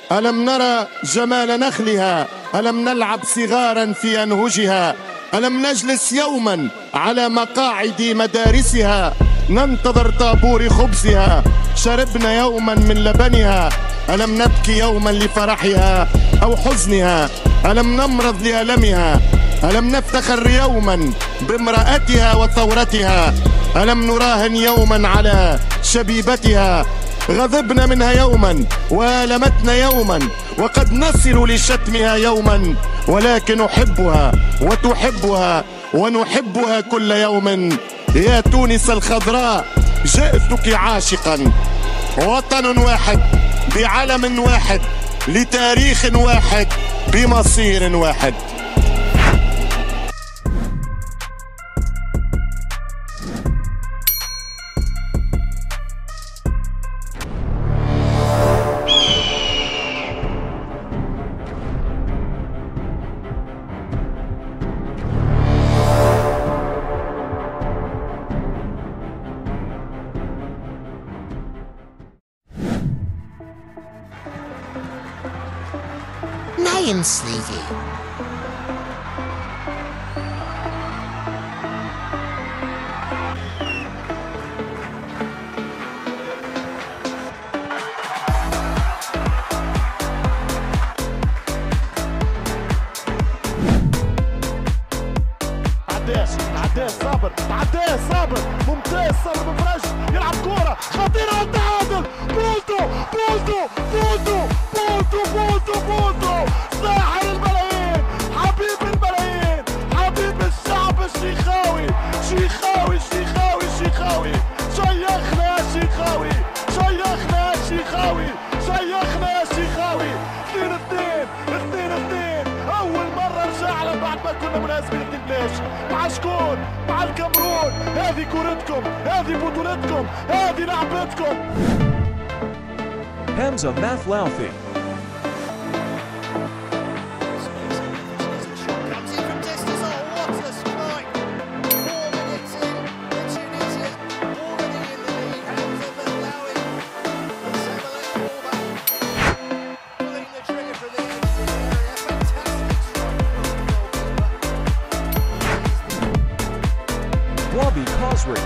ألم نرى جمال نخلها؟ ألم نلعب صغارا في أنهجها؟ ألم نجلس يوما على مقاعد مدارسها ننتظر طابور خبزها؟ شربنا يوما من لبنها. ألم نبكي يوما لفرحها أو حزنها؟ ألم نمرض لألمها؟ ألم نفتخر يوما بامرأتها وثورتها؟ ألم نراهن يوما على شبيبتها؟ غضبنا منها يوما والمتنا يوما وقد نصل لشتمها يوما، ولكن أحبها وتحبها ونحبها كل يوم. يا تونس الخضراء جئتك عاشقا، وطن واحد بعلم واحد لتاريخ واحد بمصير واحد. Lionsliga. عداس صابر ممتاز، صابر بفرج يلعب كورة خطيرة والتعادل. بولتو ساحر الملايين، حبيب الملايين، حبيب الشعب الشيخاوي. شيخاوي شيخنا يا شيخاوي. 2-2 أول مرة رجعنا بعد ما كنا منهزمين 2-2 مع شكون؟ مع الكاميرون. هذه كورتكم، هذه بطولتكم، هذه لعبتكم. Hamza Mathlauthi. Wabi Cosrick.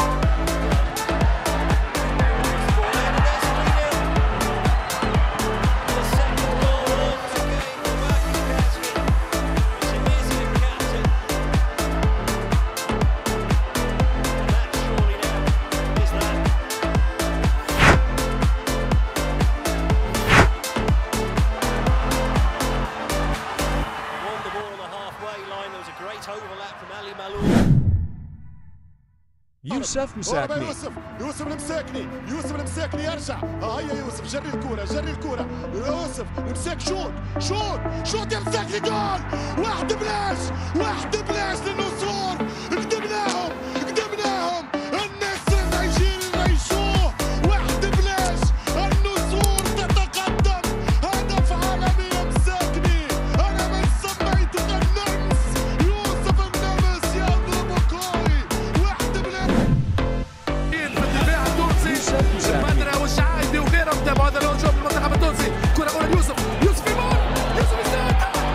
يوسف مساكني. يوسف المساكني يرجع. هيا يوسف جري الكرة. يوسف المساك شوط يا مساكني. جول. واحد بلاش للنصور. قدمناهم النصر النيجيري نعيشوه. واحد بلاش النصور تتقدم. هدف عالمي يا مساكني. انا من سميتك النمس. يوسف النمس يضرب قوي. واحد بلاش في الدفاع التونسي. بدرة والشعايدي وغيرهم تابعوا هذا الهجوم المنتخب التونسي. كرة أولى يوسف يمر. يوسف يسدد.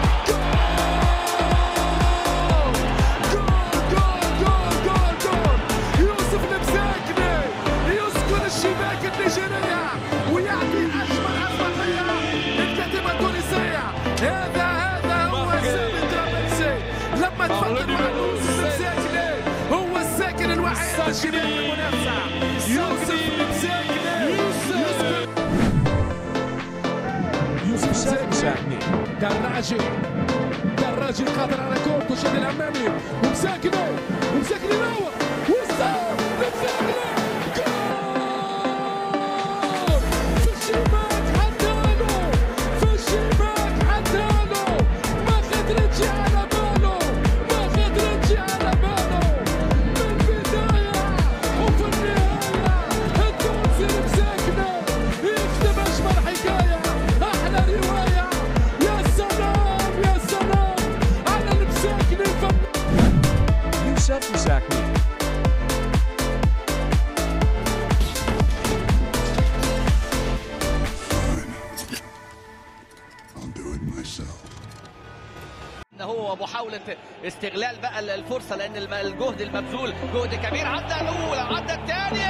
يوسف المساكني يسكن الشباك النيجيرية ويعطي أجمل أفضلية للكتيبة التونسية. هذا هو سامي الطرابلسي. لما تفكر مع يوسف المساكني هو الساكن الوحيد في شباك المنافسة. يوسف المساكني. يوسف مساكني. دراجي قادر على كورته. شد الأمامي ومساكني ينور ويستاهل. مساكني جول في الشباك حتى له ما قدرتش على باله من البداية وفي النهاية. التونسي المساكني يكتب أجمل حكاية، أحلى رواية. يا سلام على المساكني. يوسف مساكني. ومحاولة استغلال بقى الفرصة، لأن الجهد المبذول جهد كبير. عدى الأولى، عدى الثانية،